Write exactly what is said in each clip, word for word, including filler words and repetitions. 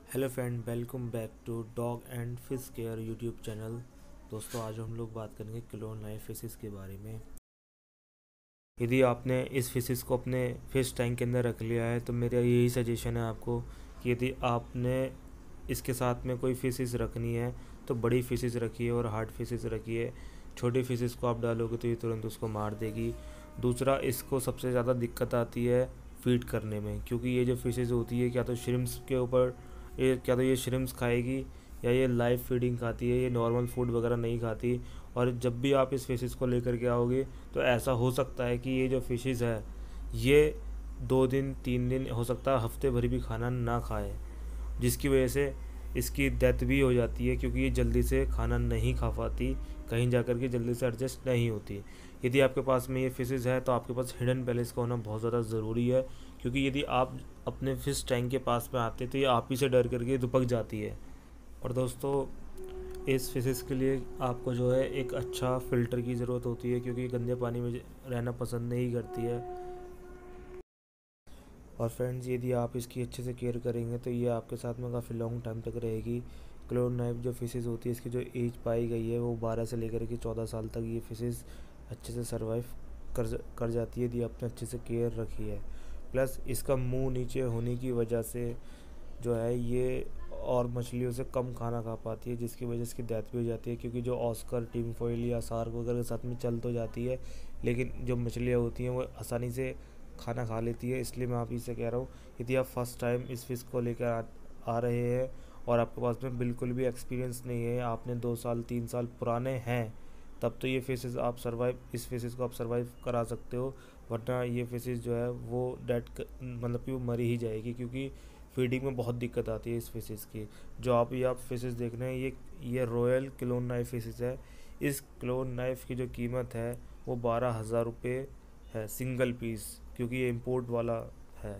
Hello friend, welcome back to dog and fish care YouTube channel. दोस्तों, आज हम लोग बात करेंगे क्लोन लाइफ फिशेस के बारे में। यदि आपने इस फिशेस को अपने फिश टैंक के अंदर रख लिया है तो मेरा यही सजेशन है आपको कि यदि आपने इसके साथ में कोई फिशेस रखनी है तो बड़ी फिशेस रखिए और हार्ड फिशेस रखिए। छोटी फिशेस को आप डालोगे तो ये तुरंत उसको मार देगी। दूसरा, इसको सबसे ज़्यादा दिक्कत आती है फीड करने में, क्योंकि ये जो फिशेस होती है क्या तो श्रिम्प्स के ऊपर ये क्या तो ये श्रिम्प्स खाएगी या ये लाइव फीडिंग खाती है, ये नॉर्मल फूड वगैरह नहीं खाती। और जब भी आप इस फिशेस को लेकर के आओगे तो ऐसा हो सकता है कि ये जो फिशेस है ये दो दिन तीन दिन हो सकता है हफ्ते भर भी खाना ना खाए, जिसकी वजह से इसकी डेथ भी हो जाती है, क्योंकि ये जल्दी से खाना नहीं खा पाती, कहीं जा कर के जल्दी से एडजस्ट नहीं होती। यदि आपके पास में ये फिशेस है तो आपके पास हिडन पैलेस का होना बहुत ज़्यादा ज़रूरी है, क्योंकि यदि आप अपने फिश टैंक के पास में आते तो ये आप ही से डर करके दुपक जाती है। और दोस्तों, इस फिशेस के लिए आपको जो है एक अच्छा फ़िल्टर की ज़रूरत होती है, क्योंकि गंदे पानी में रहना पसंद नहीं करती है। और फ्रेंड्स, यदि आप इसकी अच्छे से केयर करेंगे तो ये आपके साथ में काफ़ी लॉन्ग टाइम तक रहेगी। क्लोन नाइफ जो फिशेस होती है, इसकी जो एज पाई गई है वो बारह से लेकर के चौदह साल तक ये फिशेस अच्छे से सर्वाइव कर कर जाती है, यदि आपने अच्छे से केयर रखी है। प्लस इसका मुंह नीचे होने की वजह से जो है ये और मछलियों से कम खाना खा पाती है, जिसकी वजह से इसकी डेथ भी हो जाती है। क्योंकि जो ऑस्कर, टीम फॉइल या सार्क वगैरह के साथ में चल तो जाती है, लेकिन जो मछलियाँ होती हैं वो आसानी से खाना खा लेती है। इसलिए मैं आप ही से कह रहा हूँ, यदि आप फर्स्ट टाइम इस फिश को लेकर आ, आ रहे हैं और आपके पास में बिल्कुल भी एक्सपीरियंस नहीं है, आपने दो साल तीन साल पुराने हैं, तब तो ये फिशेस आप सर्वाइव इस फिशेस को आप सर्वाइव करा सकते हो। वरना ये फिशेस जो है वो डेड मतलब कि वो मरी ही जाएगी, क्योंकि फीडिंग में बहुत दिक्कत आती है इस फिशेस की। जो आप ये आप फिशेस देख रहे हैं, ये ये रॉयल क्लोन नाइफ फिशेस है। इस क्लोन नाइफ की जो कीमत है वो बारह हज़ार रुपये है सिंगल पीस, क्योंकि ये इम्पोर्ट वाला है।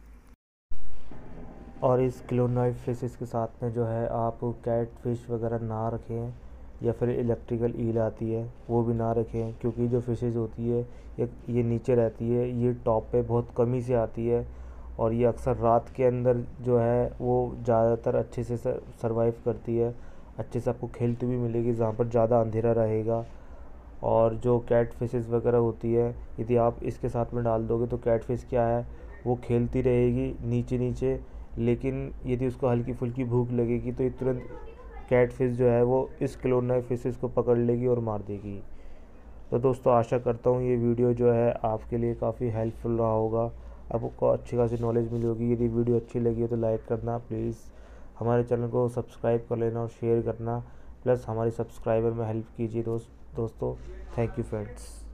और इस क्लोन नाइफ फिशेस के साथ में जो है आप कैट फिश वगैरह ना रखें, या फिर इलेक्ट्रिकल ईल आती है वो भी ना रखें, क्योंकि जो फिशेस होती है ये ये नीचे रहती है, ये टॉप पे बहुत कमी से आती है। और ये अक्सर रात के अंदर जो है वो ज़्यादातर अच्छे से सर्वाइव करती है। अच्छे से आपको खेलती भी मिलेगी जहाँ पर ज़्यादा अंधेरा रहेगा। और जो कैट फिशेस वगैरह होती है, यदि आप इसके साथ में डाल दोगे तो कैट फिश क्या है, वो खेलती रहेगी नीचे नीचे, लेकिन यदि उसको हल्की फुल्की भूख लगेगी तो ये तुरंत कैट फिश जो है वो इस क्लोन नाइफ फिशेस को पकड़ लेगी और मार देगी। तो दोस्तों, आशा करता हूँ ये वीडियो जो है आपके लिए काफ़ी हेल्पफुल रहा होगा, आपको अच्छी खासी नॉलेज मिली होगी। यदि वीडियो अच्छी लगी हो तो लाइक करना प्लीज़, हमारे चैनल को सब्सक्राइब कर लेना और शेयर करना, प्लस हमारे सब्सक्राइबर में हेल्प कीजिए दोस्त दोस्तों। Thank you friends.